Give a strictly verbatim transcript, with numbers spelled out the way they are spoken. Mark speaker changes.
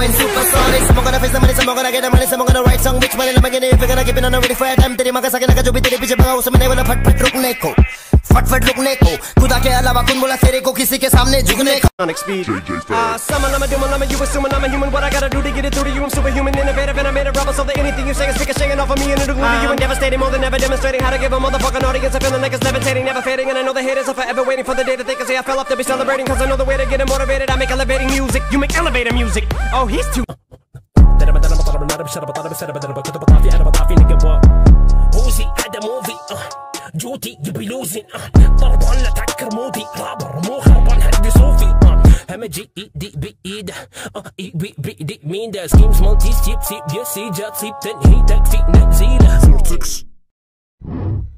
Speaker 1: going supersonic. Some gonna face the money, some gonna get the money, some gonna write song. Which money am I gonna if you're gonna keep it on a really fair time? तेरी मगर सके ना जो भी तेरे पीछे भगा उसमें नहीं बोला फट फट रुकने को, फट फट रुकने को. खुदा के अलावा कौन बोला तेरे को किसी के सामने झुकने को? Sonic speed. Ah, someone I'm a doing, I'm a you assuming I'm a human. What I gotta do to get it through to you? I'm superhuman, innovative, and I made a rubber so that anything you say is speaking shaking off of me and it'll glue to you and devastating more than ever, demonstrating how to give a motherfucking audience a feeling like it's levitating, never fading. And I know the haters are forever waiting for the day that they can say I fell off to be celebrating. Cause I know the way to get it motivated. I make elevating music, you make elevator music. Oh, he's too. Uzi had a movie, duty you be losing. طربان لا تعكر مودي رابر مو خربان حد صوفي. هم جي اي دي بي ايد اي بي بي دي مين ده سكيمز مالتي سيب سيب يا سي جات سيب تنهي تكفي نزيله.